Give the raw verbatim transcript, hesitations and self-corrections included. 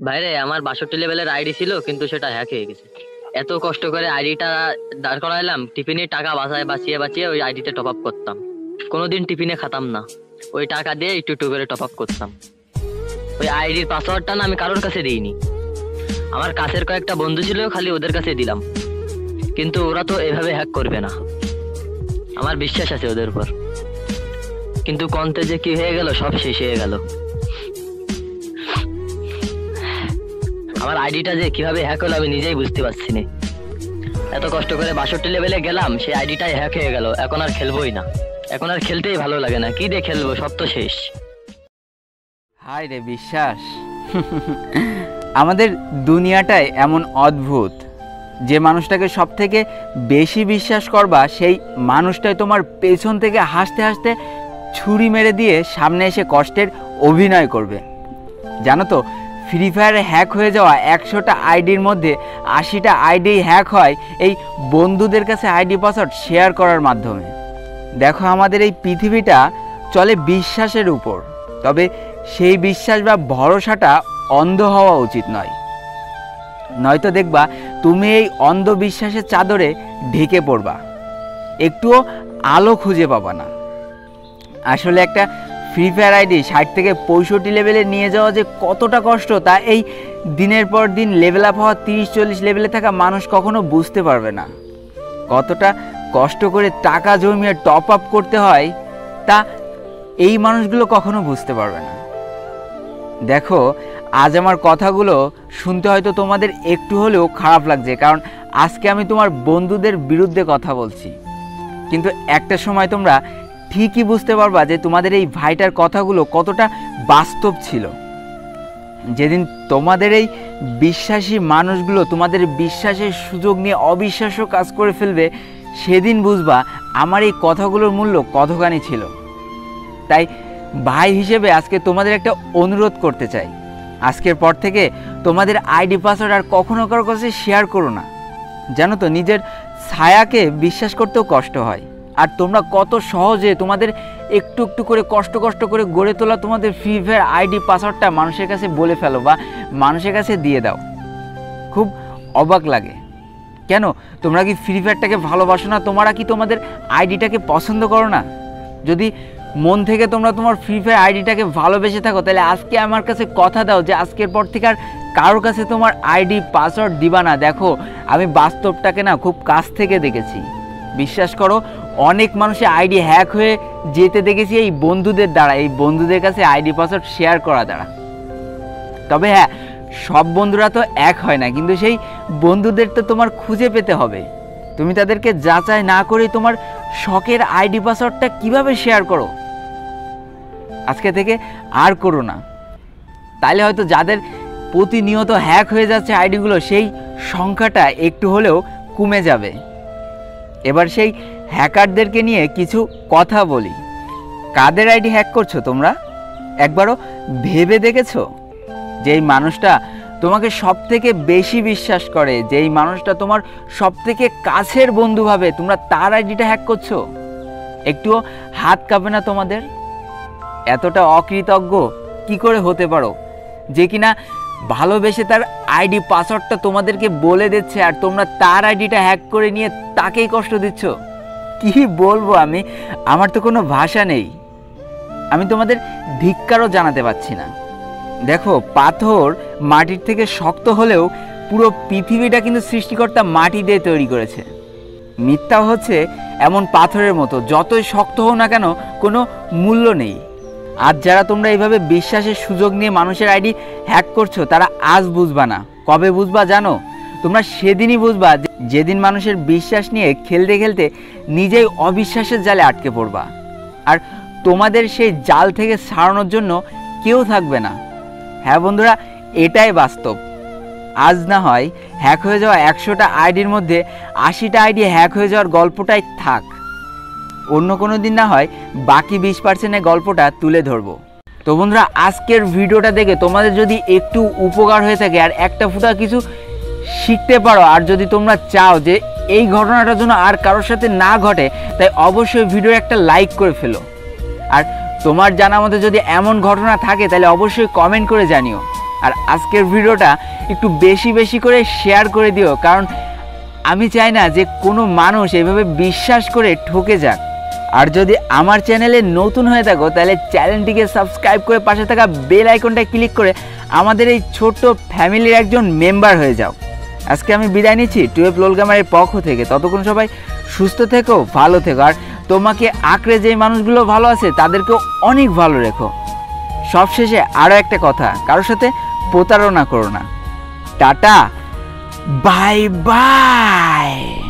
ভাইরে আমার বাষট্টি লেভেলের আইডি ছিল, কিন্তু সেটা হ্যাক হয়ে গেছে। এত কষ্ট করে আইডিটা দাঁড় করাইলাম, টিফিনের টাকা বাঁচায় বাঁচিয়ে বাঁচিয়ে ওই আইডিতে টপ আপ করতাম। কোনোদিন টিফিনে খাতাম না, ওই টাকা দিয়ে একটু একটু করে টপ আপ করতাম। ওই আইডির পাসওয়ার্ডটা না আমি কারোর কাছে দিইনি, আমার কাছের কয়েকটা বন্ধু ছিল, খালি ওদের কাছে দিলাম। কিন্তু ওরা তো এভাবে হ্যাক করবে না, আমার বিশ্বাস আছে ওদের উপর। কিন্তু কন্তে যে কি হয়ে গেল, সব শেষ হয়ে গেল। আমার আইডিটা যে কিভাবে হ্যাক হলো আমি নিজেই বুঝতে পারছি না। এত কষ্ট করে বাষট্টি লেভেলে গেলাম, সেই আইডিটাই হ্যাক হয়ে গেল। এখন আর খেলবোই না, এখন আর খেলতেই ভালো লাগে না। কি দিয়ে খেলবো, সব তো শেষ। হায় রে বিশ্বাস, আমাদের দুনিয়াটাই এমন অদ্ভুত। যে মানুষটাকে সব থেকে বেশি বিশ্বাস করবা, সেই মানুষটাই তোমার পেছন থেকে হাসতে হাসতে ছুরি মেরে দিয়ে সামনে এসে কষ্টের অভিনয় করবে। জানো তো, ফ্রি ফায়ারে হ্যাক হয়ে যাওয়া একশোটা আইডির মধ্যে আশিটা আইডি হ্যাক হয় এই বন্ধুদের কাছে আইডি পাসওয়ার্ড শেয়ার করার মাধ্যমে। দেখো, আমাদের এই পৃথিবীটা চলে বিশ্বাসের উপর, তবে সেই বিশ্বাস বা ভরসাটা অন্ধ হওয়া উচিত নয়। নয়তো দেখবা তুমি এই অন্ধবিশ্বাসের চাদরে ঢেকে পড়বা, একটুও আলো খুঁজে পাবা না। আসলে একটা ফ্রি ফায়ার আইডি ষাট থেকে পঁয়ষট্টি লেভেলে নিয়ে যাওয়া যে কতটা কষ্ট, তা এই দিনের পর দিন লেভেল আপ হওয়া তিরিশ চল্লিশ লেভেলে থাকা মানুষ কখনো বুঝতে পারবে না। কতটা কষ্ট করে টাকা জমিয়ে টপ আপ করতে হয়, তা এই মানুষগুলো কখনো বুঝতে পারবে না। দেখো, আজ আমার কথাগুলো শুনতে হয়তো তোমাদের একটু হলেও খারাপ লাগছে, কারণ আজকে আমি তোমার বন্ধুদের বিরুদ্ধে কথা বলছি। কিন্তু একটা সময় তোমরা ঠিকই বুঝতে পারবা যে তোমাদের এই ভাইটার কথাগুলো কতটা বাস্তব ছিল। যেদিন তোমাদের এই বিশ্বাসী মানুষগুলো তোমাদের বিশ্বাসের সুযোগ নিয়ে অবিশ্বাস্য কাজ করে ফেলবে, সেদিন বুঝবা আমার এই কথাগুলোর মূল্য কতখানি ছিল। তাই ভাই হিসেবে আজকে তোমাদের একটা অনুরোধ করতে চাই, আজকের পর থেকে তোমাদের আইডি পাসওয়ার্ড আর কখনো কারোর কাছে শেয়ার করো না। জানো তো, নিজের ছায়াকে বিশ্বাস করতেও কষ্ট হয়। আর তোমরা কত সহজে তোমাদের একটু একটু করে কষ্ট কষ্ট করে গড়ে তোলা তোমাদের ফ্রি ফায়ার আইডি পাসওয়ার্ডটা মানুষের কাছে বলে ফেলো বা মানুষের কাছে দিয়ে দাও। খুব অবাক লাগে। কেন, তোমরা কি ফ্রি ফায়ারটাকে ভালোবাসো না? তোমরা কি তোমাদের আইডিটাকে পছন্দ করো না? যদি মন থেকে তোমরা তোমার ফ্রি ফায়ার আইডিটাকে ভালোবেসে থাকো, তাহলে আজকে আমার কাছে কথা দাও যে আজকের পর থেকে আর কারোর কাছে তোমার আইডি পাসওয়ার্ড দিবা না। দেখো, আমি বাস্তবটাকে না খুব কাছ থেকে দেখেছি। বিশ্বাস করো, অনেক মানুষের আইডি হ্যাক হয়ে যেতে দেখেছি এই বন্ধুদের দ্বারা, এই বন্ধুদের কাছে আইডি পাসওয়ার্ড শেয়ার করা দ্বারা। তবে হ্যাঁ, সব বন্ধুরা তো এক হয় না, কিন্তু সেই বন্ধুদের তো তোমার খুঁজে পেতে হবে। তুমি তাদেরকে যাচাই না করে তোমার শখের আইডি পাসওয়ার্ডটা কিভাবে শেয়ার করো? আজকে থেকে আর করো না। তাইলে হয়তো যাদের প্রতিনিয়ত হ্যাক হয়ে যাচ্ছে আইডিগুলো, সেই সংখ্যাটা একটু হলেও কমে যাবে। এবার সেই হ্যাকারদেরকে নিয়ে কিছু কথা বলি। কাদের আইডি হ্যাক করছো তোমরা? একবারও ভেবে দেখেছো? যেই মানুষটা তোমাকে সব থেকে বেশি বিশ্বাস করে, যেই মানুষটা তোমার সব থেকে কাছের বন্ধু ভাবে, তোমরা তার আইডিটা হ্যাক করছো? একটুও হাত কাঁপে না তোমাদের? এতটা অকৃতজ্ঞ কি করে হতে পারো যে কিনা ভালোবেসে তার আইডি পাসওয়ার্ডটা তোমাদেরকে বলে দিচ্ছে, আর তোমরা তার আইডিটা হ্যাক করে নিয়ে তাকেই কষ্ট দিচ্ছ? কি বলবো আমি, আমার তো কোনো ভাষা নেই। আমি তোমাদের ধিক্কারও জানাতে পারছি না। দেখো, পাথর মাটির থেকে শক্ত হলেও পুরো পৃথিবীটা কিন্তু সৃষ্টিকর্তা মাটি দিয়ে তৈরি করেছে। মিথ্যা হচ্ছে এমন পাথরের মতো, যতই শক্ত হোক না কেন কোনো মূল্য নেই। আজ যারা তোমরা এইভাবে বিশ্বাসের সুযোগ নিয়ে মানুষের আইডি হ্যাক করছো, তারা আজ বুঝবা না। কবে বুঝবা জানো? তোমরা সেদিনই বুঝবা যেদিন মানুষের বিশ্বাস নিয়ে খেলতে খেলতে নিজেই অবিশ্বাসের জালে আটকে পড়বা, আর তোমাদের সেই জাল থেকে ছাড়ানোর জন্য কেউ থাকবে না। হ্যাঁ বন্ধুরা, এটাই বাস্তব। আজ না হয় হ্যাক হয়ে যাওয়া একশোটা আইডির মধ্যে আশিটা আইডি হ্যাক হয়ে যাওয়ার গল্পটাই থাক, অন্য কোনো দিন না হয় বাকি বিশ পার্সেন্টের গল্পটা তুলে ধরবো। তো বন্ধুরা, আজকের ভিডিওটা দেখে তোমাদের যদি একটু উপকার হয়ে থাকে আর একটা ফুটা কিছু শিখতে পারো, আর যদি তোমরা চাও যে এই ঘটনাটা যেন আর কারোর সাথে না ঘটে, তাই অবশ্যই ভিডিও একটা লাইক করে ফেলো। আর তোমার জানা মতে যদি এমন ঘটনা থাকে, তাহলে অবশ্যই কমেন্ট করে জানিও। আর আজকের ভিডিওটা একটু বেশি বেশি করে শেয়ার করে দিও, কারণ আমি চাই না যে কোনো মানুষ এভাবে বিশ্বাস করে ঠকে যাক। আর যদি আমার চ্যানেলে নতুন হয়ে থাকো তাহলে চ্যানেলটিকে সাবস্ক্রাইব করে পাশে থাকা বেল আইকনটা ক্লিক করে আমাদের এই ছোট্ট ফ্যামিলির একজন মেম্বার হয়ে যাও। আজকে আমি বিদায় নিচ্ছি টুয়েলভ লোল গেমারের পক্ষ থেকে। ততক্ষণ সবাই সুস্থ থেকো, ভালো থেকো, আর তোমাকে আঁকড়ে যে মানুষগুলো ভালো আছে তাদেরকেও অনেক ভালো রেখো। সবশেষে আরও একটা কথা, কারোর সাথে প্রতারণা করো না। Tata, bye by.